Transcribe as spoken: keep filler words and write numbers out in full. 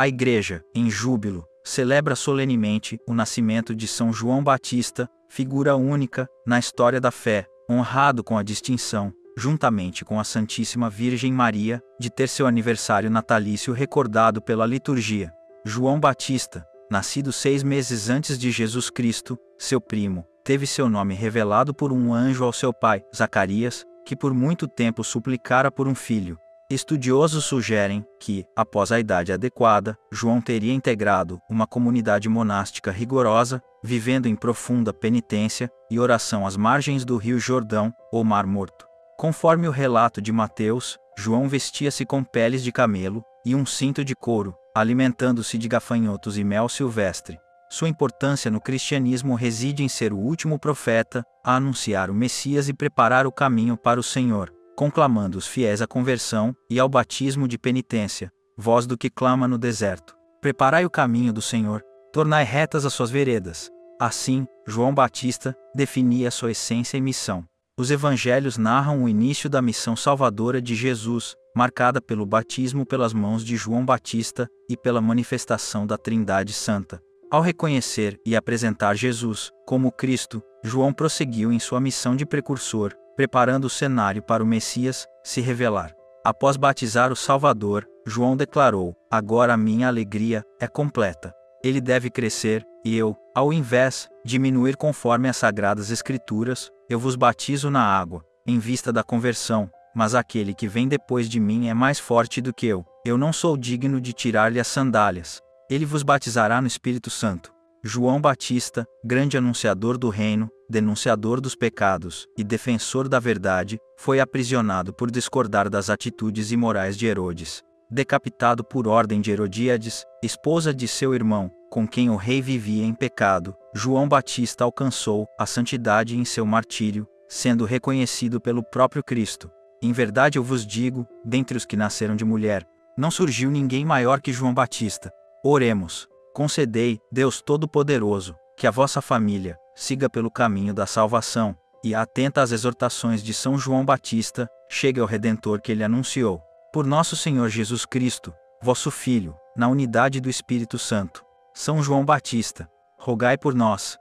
A Igreja, em júbilo, celebra solenemente o nascimento de São João Batista, figura única na história da fé, honrado com a distinção, juntamente com a Santíssima Virgem Maria, de ter seu aniversário natalício recordado pela liturgia. João Batista, nascido seis meses antes de Jesus Cristo, seu primo, teve seu nome revelado por um anjo ao seu pai, Zacarias, que por muito tempo suplicara por um filho. Estudiosos sugerem que, após a idade adequada, João teria integrado uma comunidade monástica rigorosa, vivendo em profunda penitência e oração às margens do rio Jordão, ou Mar Morto. Conforme o relato de Mateus, João vestia-se com peles de camelo e um cinto de couro, alimentando-se de gafanhotos e mel silvestre. Sua importância no cristianismo reside em ser o último profeta a anunciar o Messias e preparar o caminho para o Senhor, conclamando os fiéis à conversão e ao batismo de penitência, voz do que clama no deserto. Preparai o caminho do Senhor, tornai retas as suas veredas. Assim, João Batista definia sua essência e missão. Os evangelhos narram o início da missão salvadora de Jesus, marcada pelo batismo pelas mãos de João Batista e pela manifestação da Trindade Santa. Ao reconhecer e apresentar Jesus como Cristo, João prosseguiu em sua missão de precursor, preparando o cenário para o Messias se revelar. Após batizar o Salvador, João declarou: "Agora a minha alegria é completa. Ele deve crescer, e eu, ao invés, diminuir conforme as Sagradas Escrituras. Eu vos batizo na água, em vista da conversão, mas aquele que vem depois de mim é mais forte do que eu. Eu não sou digno de tirar-lhe as sandálias. Ele vos batizará no Espírito Santo." João Batista, grande anunciador do reino, denunciador dos pecados e defensor da verdade, foi aprisionado por discordar das atitudes imorais de Herodes. Decapitado por ordem de Herodíades, esposa de seu irmão, com quem o rei vivia em pecado, João Batista alcançou a santidade em seu martírio, sendo reconhecido pelo próprio Cristo. Em verdade eu vos digo, dentre os que nasceram de mulher, não surgiu ninguém maior que João Batista. Oremos. Concedei, Deus Todo-Poderoso, que a vossa família siga pelo caminho da salvação, e, atenta às exortações de São João Batista, chegue ao Redentor que ele anunciou. Por nosso Senhor Jesus Cristo, vosso Filho, na unidade do Espírito Santo. São João Batista, rogai por nós.